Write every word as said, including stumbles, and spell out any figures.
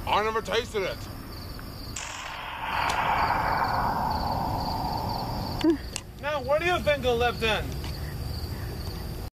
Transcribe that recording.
I never tasted it. Now, what do you think of Lipton?